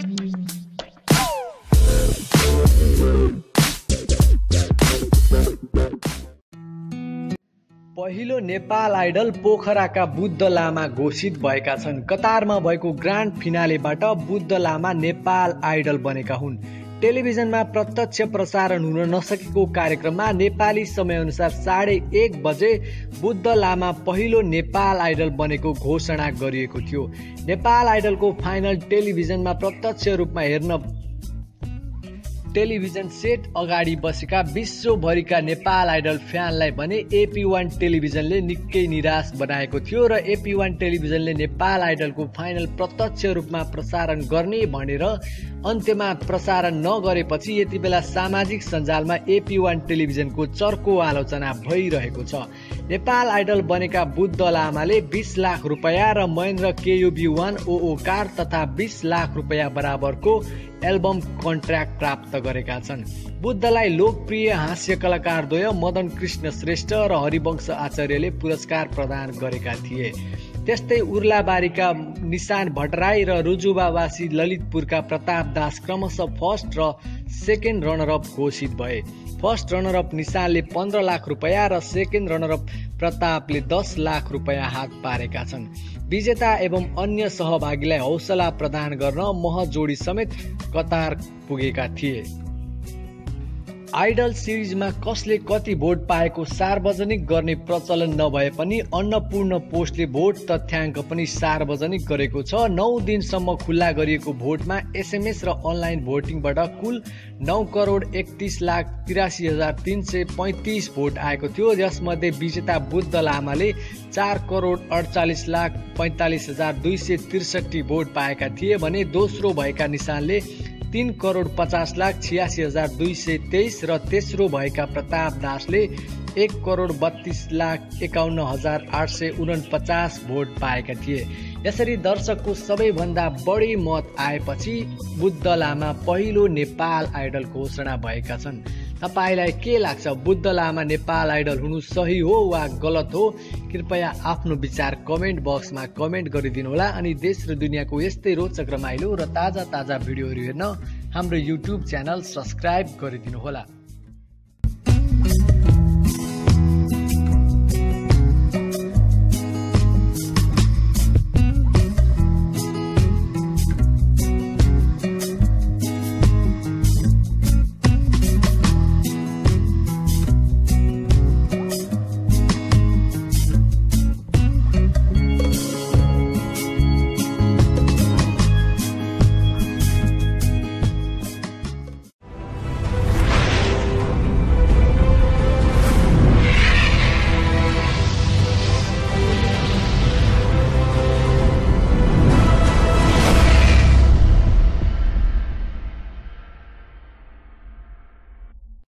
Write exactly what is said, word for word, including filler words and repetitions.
पहिलो नेपाल आइडल पोखराका बुद्ध लामा घोषित भएका छन्। कतारमा भएको ग्रान्ड फिनालेबाट बुद्ध लामा नेपाल आइडल बनेका हुन्। टेलिभिजनमा प्रत्यक्ष प्रसारण हुन नसकेको कार्यक्रममा नेपाली समयअनुसार साढे एक बजे बुद्ध लामा पहिलो नेपाल आइडल बनेको घोषणा गरिएको थियो। नेपाल आइडलको फाइनल टेलिभिजनमा प्रत्यक्ष रूपमा हेर्न टेलिभिजन सेट अगाडि बसेका विश्वभरिका नेपाल आइडल फ्यानलाई भने एपी वान टेलिभिजनले निकै निराश बनाएको थियो र एपी वान टेलिभिजनले नेपाल आइडलको फाइनल प्रत्यक्ष रूपमा प्रसारण गर्ने भनेर अन्त्यमा प्रसारण नगरेपछि यति बेला सामाजिक सञ्जालमा एपी वान टेलिभिजनको चर्को आलोचना भइरहेको छ। नेपाल आइडल बनेका बुद्ध लामाले बीस लाख रुपैयाँ र Mahindra KUV one OO car तथा बीस लाख रुपैयाँ बराबरको एल्बम कन्ट्र्याक्ट प्राप्त गरेका छन्। बुद्धलाई लोकप्रिय हास्य कलाकारद्वय मदन कृष्ण श्रेष्ठ र हरिवंश आचार्यले पुरस्कार प्रदान गरेका थिए। त्यस्तै उर्लाबारीका निशान भट्टराई र रुजुबावासी ललितपुरका प्रताप दास क्रमशः फर्स्ट र सेकेन्ड रनरअप घोषित भए। फर्स्ट रनरअप निशानले पन्ध्र लाख रुपैयाँ र सेकेन्ड रनरअप प्रतापले दस लाख रुपैयाँ हात पारेका छन्। विजेता एवं अन्य सहभागीलाई हौसला प्रदान गर्न महजोडी समेत कतार पुगेका थिए। आइडल सिरिजमा कसले कति भोट पाएको सार्वजनिक गर्ने प्रचलन नभए पनि अन्नपूर्ण पोस्टले भोट तथ्याङ्क पनि सार्वजनिक गरेको छ। नौ दिनसम्म खुल्ला गरिएको भोटमा एसएमएस र अनलाइन भोटिङबाट कुल नौ करोड एकतिस लाख तिरासी हजार तीन सय पैँतिस भोट आएको थियो। यसमध्ये विजेता बुद्ध लामाले चार करोड अडचालिस लाख पैँतालिस हजार दुई सय त्रिसठी भोट पाएका थिए भने दोस्रो भएका निशानले तीन करोड पचास लाख छियासी हजार दुई सय तेइस र तेस्रो भएका प्रताप दासले एक करोड बत्तीस लाख एकाउन्न हजार आठ सय उनपचास भोट पाएका थिए। यसरी दर्शकको सबैभन्दा बढी मत आएपछि बुद्ध लामा पहिलो नेपाल आइडल घोषणा भएका छन्। तपाईलाई के लाग्छ, बुद्ध लामा नेपाल आइडल हुनु सही हो वा गलत हो? कृपया आफ्नो विचार कमेन्ट बक्समा कमेन्ट गरिदिनु होला। अनि देश र दुनियाँको यस्तै रोचक रमाइलो र ताजा ताजा भिडियोहरू हेर्न हाम्रो युट्युब च्यानल सब्स्क्राइब गरिदिनु होला।